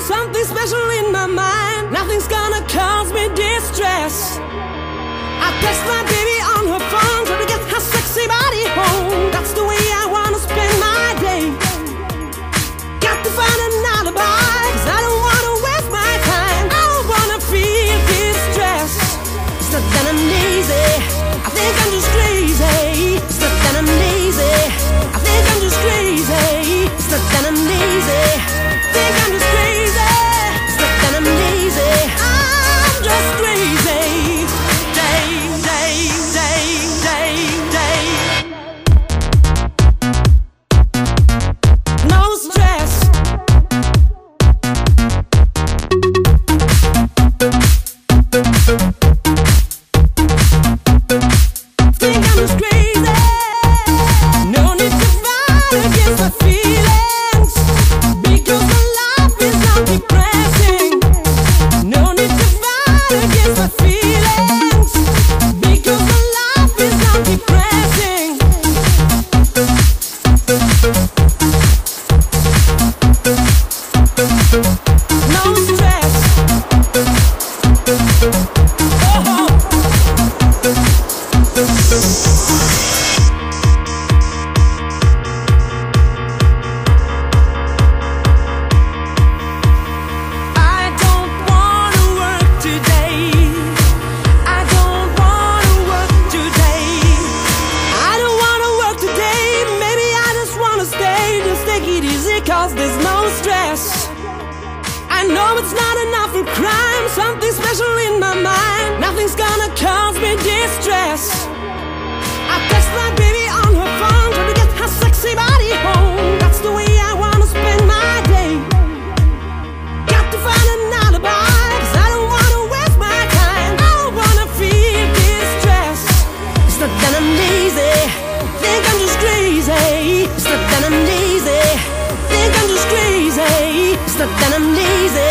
something special in my mind. Nothing's gonna cause me distress. I text my baby on her phone, trying to get her sexy body home. That's the way I wanna spend my day. Got to find an alibi, 'cause I don't wanna waste my time. I don't wanna feel distress. It's not that I'm lazy, I think I'm just crazy. It's not that I'm lazy, I think I'm just crazy. It's not that I'm lazy, I think I'm just crazy. It's not that I'm lazy, I'm just crazy. Day, day, day, day, day. No stress. Think I'm just crazy. No need to fight against my feelings, because my life is not depressing. No need to fight against my feelings, because my life is not depressing. No stress. Oh. I don't wanna work today. I don't wanna work today. I don't wanna work today. Maybe I just wanna stay. Just take it easy, 'cause there's no stress. I know it's not enough for crime. Something special in my mind. Nothing's gonna cause me distress. I text my baby on her phone, trying to get her sexy body home. That's the way I wanna spend my day. Got to find an alibi, 'cause I don't wanna waste my time. I don't wanna feel distress. It's not that I'm lazy, think I'm just crazy. It's not that I'm lazy, think I'm just crazy. It's not that I'm lazy,